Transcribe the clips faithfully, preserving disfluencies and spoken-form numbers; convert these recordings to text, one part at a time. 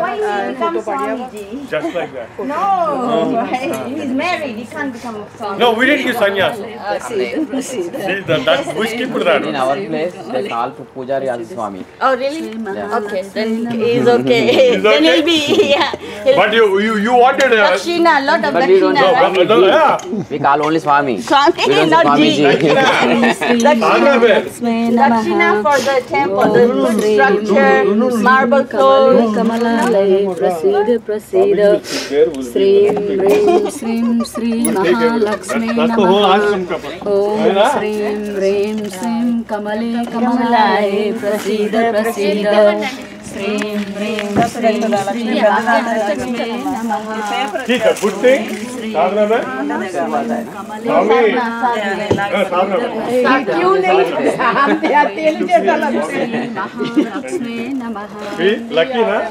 Why he become Swamiji? Just like that. No, he's married. He can't become a Swamiji. No, we didn't give sannyas. Proceed, proceed. See, that, that bush keeper that. In our place, they call to Pujari as Swami. Oh, really? Yeah. Okay, then he's okay. Then he'll be, yeah. He'll But you you, you wanted a... Dakshina, a lot of But we don't Dakshina, know. right? No, yeah. We call only Swami. Swami, We don't not say Ji. Swamiji. Andhra where? Dakshina for the temple, the good structure, marble floors. Kamalalaya प्रसीद प्रसीद श्रीं ह्रीं श्रीं Shri Mahalakshmi That's the whole नमः ashram couple. ॐ श्रीं ह्रीं श्रीं कमले कमलाय प्रसीद प्रसीद श्रीं ह्रीं श्रीं श्री महालक्ष्मी नमः ठीक है, good thing. साधना में? स्वामी. हाँ, साधना में. क्यों नहीं? हम आते हैं जैसा लगता है. महालक्ष्मी नमः See, lucky ना?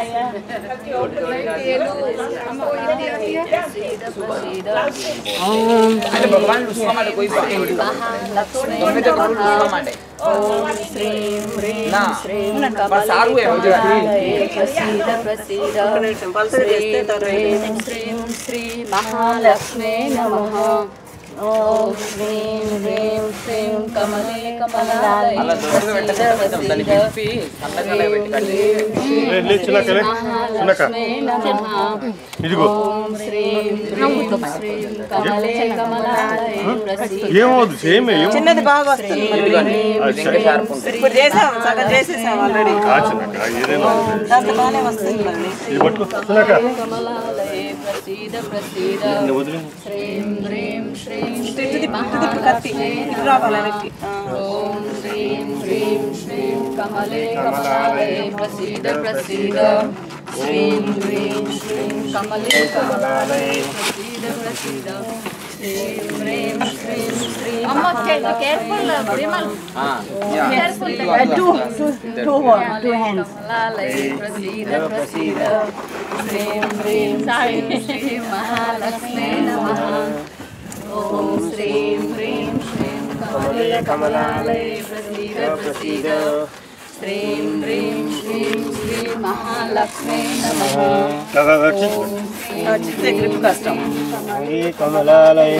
Ada bagaimana lu suka ada koi pak? Kami tu kalau lu suka ada. ओम श्रीं ह्रीं Nah, श्रीं पर सारू है मुझे. प्रसीद प्रसीद श्रीं ह्रीं श्रीं श्री महालक्ष्मी नमः ओम श्रीं ह्रीं श्रीं कमले कमलाय Alah, dulu kita प्रसीद betul tadi प्रसीद pipi, kata kata betul kali. ले ले चला करे. सुना का? महालक्ष्मी नमः इधर ओम श्रीं ह्रीं श्रीं कमले कमलाय प्रसीद ये वो same है ये. చిన్నది బాగా వస్తుంది अच्छा. ఇప్పుడు చేసాం సగం చేసేసాం ఆల్రెడీ अच्छा ना का ये देना. దాంట్లో బాగానే వస్తుంది మళ్ళీ ये बटको सुना का? कमलालये प्रसीद प्रसीद ने बोल रहे. श्रीं ह्रीं श्रीं ఇటు తిప్పు ఇటు తిప్పు కత్తి ఇటు రావాలి వెనక్కి ॐ श्रीं ह्रीं श्रीं कमले कमलालये प्रसीद प्रसीद श्रीं ह्रीं श्रीं कमले कमलालये प्रसीद प्रसीद श्रीं ह्रीं श्रीं श्रीं Careful, Vimal. Ah, ya. Uh, two, two, two, two hands. कमलालये प्रसीद प्रसीद श्रीं ह्रीं श्रीं श्री महालक्ष्मी नमः ओम श्रीं ह्रीं श्रीं कमले कमलालये प्रसीद प्रसीद श्रीं ह्रीं श्रीं श्री महालक्ष्मी नमः दादा दादा ठीक. చిన్న గ్రిప్ కష్టం ये कमलालय.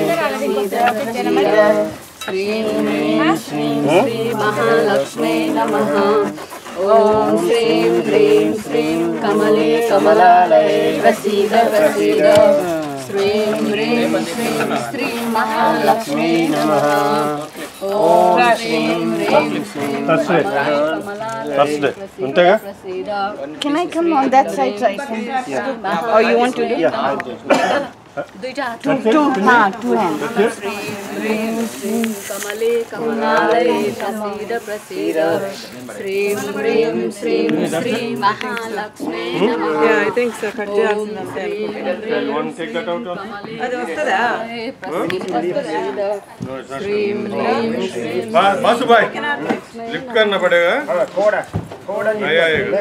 श्रीं ह्रीं श्रीं श्री महालक्ष्मी नमः ओम श्रीं ह्रीं श्रीं कमले कमलालये प्रसीद प्रसीद श्रीं ह्रीं श्रीं श्री महालक्ष्मी नमः ओम श्रीं ह्रीं श्रीं Thursday. कमलालये Thursday. अंतेगा? प्रसीद Can I come on that side so I can? Oh, you want to do? दुईटा Two, two, हाँ, two hands. श्रीं ह्रीं श्रीं कमले कमलालये प्रसीद प्रसीद श्रीं ह्रीं श्रीं श्री महालक्ष्मी नमः Yeah, I think so. Cut చేయాల్సింది అంతే Okay, you want to take that out also? అది వస్తుందా प्रसीद प्रसीद No, it's not. श्रीं ह्रीं श्रीं बा- बासु भाई, लिफ्ट करना पड़ेगा. आया आएगा.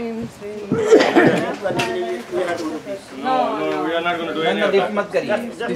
No, no, we are not going to do any of that. मत करिए.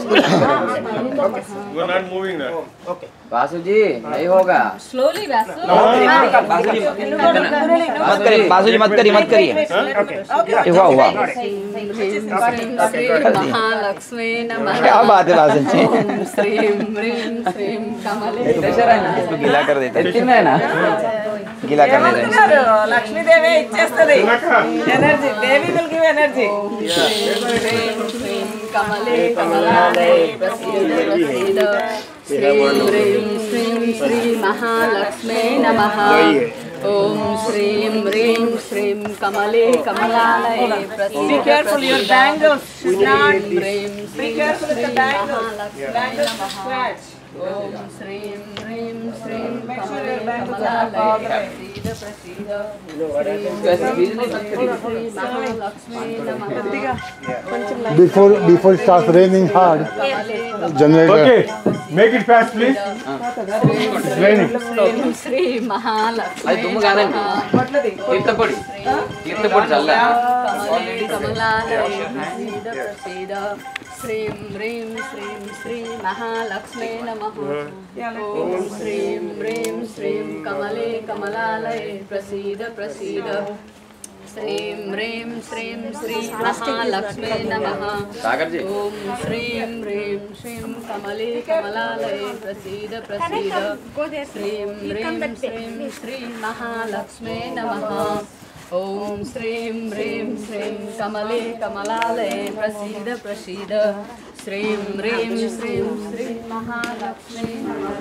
We are not moving that. Basu जी नहीं होगा. स्लोली वैसे बासु जी मत करिए. बासु जी मत करिए मत करिए. हुआ हुआ. श्री महालक्ष्मी नमः क्या बात है बासु जी. ओम श्रीं ह्रीं श्रीं कमले प्रेशर है ना इसको गीला कर देता है. है ना गीला कर देता है. లక్ష్మీదేవి ఇచ్చేస్తుంది energy Devi will give energy श्रीं कमले कमलालये प्रसीद प्रसीद श्रीं ह्रीं श्रीं श्री महालक्ष्मी नमः ओम श्रीं ह्रीं श्रीं कमले कमलालये प्रसीद Be careful, your bangles should not. ह्रीं Be श्रीं careful with the Shri bangles. Mahalakshmi Bangles नमः scratch. ओम श्रीं ह्रीं श्रीं Make sure कमले your bangles are कमलालये all right. प्रसीद प्रसीद श्रीं श्री महालक्ष्मी नमः Before before it starts raining hard, generator. Okay, make it fast, please. It's raining. श्रीं श्री महालक्ष्मी అది దుమ్ము కాదండి. తీర్థపొడి తీర్థపొడి చల్ల. कमले कमलालये प्रसीद प्रसीद श्रीं ह्रीं श्रीं श्री महालक्ष्मी नमः ओम श्रीं ह्रीं श्रीं कमले कमलालये प्रसीद प्रसीद श्रीं ह्रीं श्रीं श्री महालक्ष्मी नमः। सागर जी ओम श्रीं ह्रीं श्रीं कमले कमलालये प्रसीद प्रसीद श्रीं ह्रीं श्रीं श्री महालक्ष्मी नमः। ओम श्रीं ह्रीं श्रीं कमले कमलालये प्रसीद प्रसीद श्रीं ह्रीं श्रीं श्री महालक्ष्मी नमः।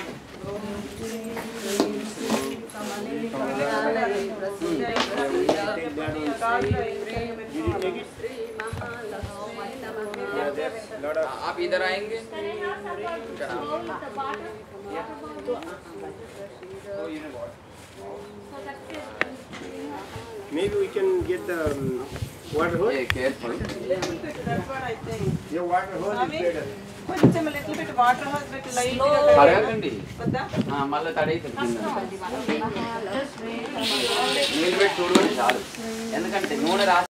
कमले कमलालये प्रसीद प्रसीद श्री महालक्ष्मी नमः। आप इधर आएंगे Maybe we can get the um, water hose. ये careful That's what I think. Your water hose is better. కొంచెం little bit water hose పెట్టి light గా అడగండి వద్దా? మళ్ళీ తడైతుంది నీళ్ళు పెట్టి చూడవచ్చు చాలు ఎందుకంటే నూనె రాసి